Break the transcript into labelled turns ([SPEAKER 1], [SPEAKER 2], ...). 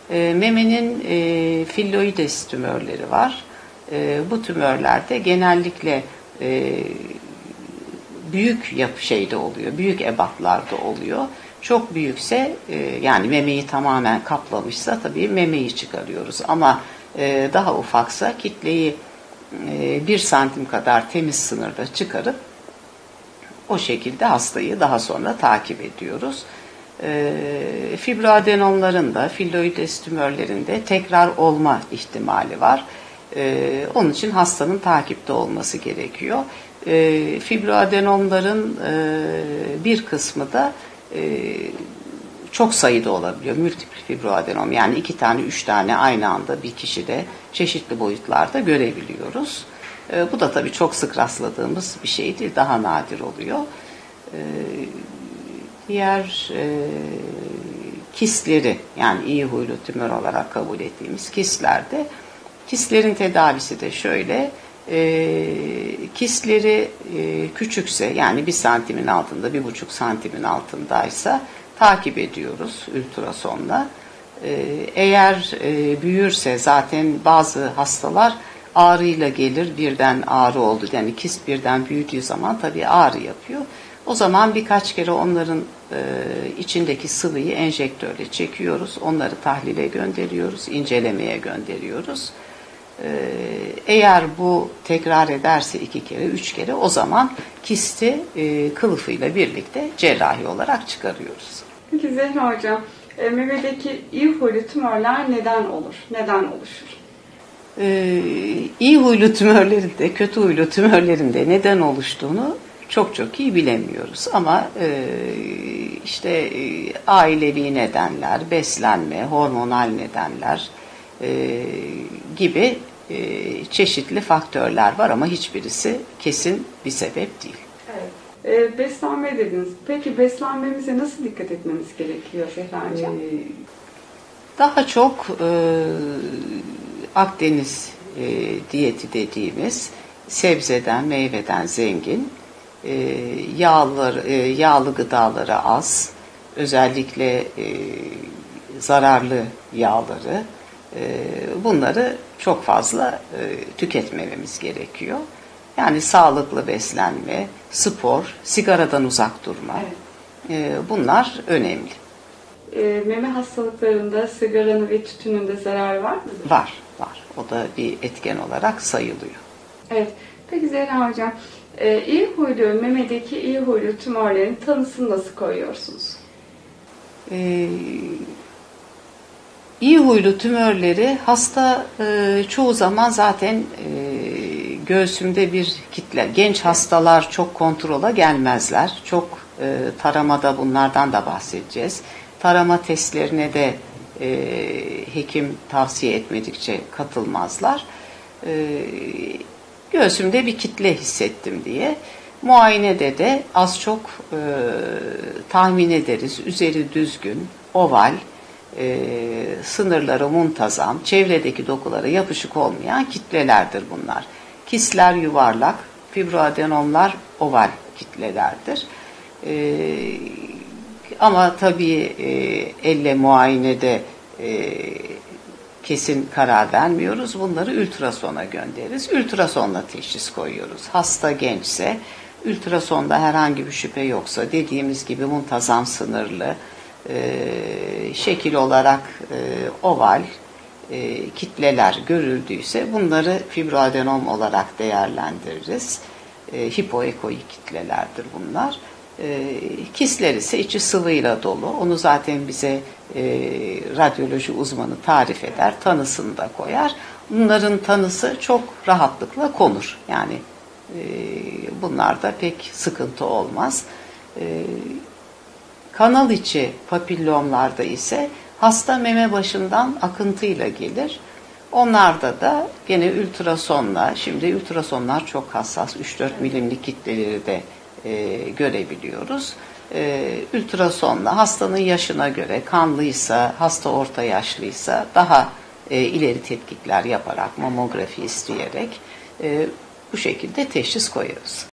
[SPEAKER 1] Memenin filloides tümörleri var. Bu tümörlerde genellikle büyük şeyde oluyor, büyük ebatlarda oluyor. Çok büyükse yani memeyi tamamen kaplamışsa tabii memeyi çıkarıyoruz. Ama daha ufaksa kitleyi 1 santim kadar temiz sınırda çıkarıp o şekilde hastayı daha sonra takip ediyoruz. Fibroadenomların da filloides tümörlerinde tekrar olma ihtimali var. Onun için hastanın takipte olması gerekiyor. Fibroadenomların bir kısmı da çok sayıda olabiliyor. Multiple fibroadenom yani 2 tane 3 tane aynı anda bir kişide çeşitli boyutlarda görebiliyoruz. Bu da tabii çok sık rastladığımız bir şey değil. Daha nadir oluyor. Diğer kistleri yani iyi huylu tümör olarak kabul ettiğimiz kistlerde kistlerin tedavisi de şöyle. Kistleri küçükse yani 1 santimin altında 1,5 santimin altındaysa takip ediyoruz ultrasonla. Eğer büyürse zaten bazı hastalar ağrıyla gelir, birden ağrı oldu. Yani kist birden büyüdüğü zaman tabii ağrı yapıyor. O zaman birkaç kere onların içindeki sıvıyı enjektörle çekiyoruz. Onları tahlile gönderiyoruz, incelemeye gönderiyoruz. Eğer bu tekrar ederse 2 kere, 3 kere o zaman kisti kılıfıyla birlikte cerrahi olarak çıkarıyoruz.
[SPEAKER 2] Peki Zehra Hocam, memedeki iyi huylu tümörler neden olur? Neden oluşur?
[SPEAKER 1] İyi huylu tümörlerinde, kötü huylu tümörlerinde neden oluştuğunu çok iyi bilemiyoruz. Ama işte ailevi nedenler, beslenme, hormonal nedenler gibi çeşitli faktörler var ama hiçbirisi kesin bir sebep değil.
[SPEAKER 2] Evet. Beslenme dediniz. Peki beslenmemize nasıl dikkat etmemiz gerekiyor Zehra Hocam?
[SPEAKER 1] Daha çok Akdeniz diyeti dediğimiz sebzeden, meyveden zengin, yağlı gıdaları az, özellikle zararlı yağları, bunları çok fazla tüketmememiz gerekiyor. Yani sağlıklı beslenme, spor, sigaradan uzak durma, bunlar önemli.
[SPEAKER 2] Meme hastalıklarında sigaranın ve tütünün de zararı var mı?
[SPEAKER 1] Var. O da bir etken olarak sayılıyor.
[SPEAKER 2] Evet. Peki Zehra Hocam, iyi huylu, memedeki iyi huylu tümörlerin tanısını nasıl koyuyorsunuz?
[SPEAKER 1] İyi huylu tümörleri hasta çoğu zaman zaten göğsümde bir kitle. Genç hastalar çok kontrola gelmezler. Çok taramada bunlardan da bahsedeceğiz. Tarama testlerine de hekim tavsiye etmedikçe katılmazlar. Göğsümde bir kitle hissettim diye. Muayenede de az çok tahmin ederiz. Üzeri düzgün, oval, sınırları muntazam, çevredeki dokulara yapışık olmayan kitlelerdir bunlar. Kistler yuvarlak, fibroadenomlar oval kitlelerdir. Ama tabii elle muayenede kesin karar vermiyoruz. Bunları ultrasona göndeririz. Ultrasonla teşhis koyuyoruz. Hasta gençse, ultrasonda herhangi bir şüphe yoksa dediğimiz gibi muntazam sınırlı, şekil olarak oval kitleler görüldüyse bunları fibroadenom olarak değerlendiririz. Hipoekoik kitlelerdir bunlar. Kistler ise içi sıvıyla dolu. Onu zaten bize radyoloji uzmanı tarif eder, tanısını da koyar. Bunların tanısı çok rahatlıkla konur. Yani bunlarda pek sıkıntı olmaz. Kanal içi papillomlarda ise hasta meme başından akıntıyla gelir. Onlarda da gene ultrasonla, şimdi ultrasonlar çok hassas, 3-4 milimlik kitleleri de görebiliyoruz. Ultrasonla hastanın yaşına göre kanlıysa, hasta orta yaşlıysa daha ileri tetkikler yaparak, mamografi isteyerek bu şekilde teşhis koyuyoruz.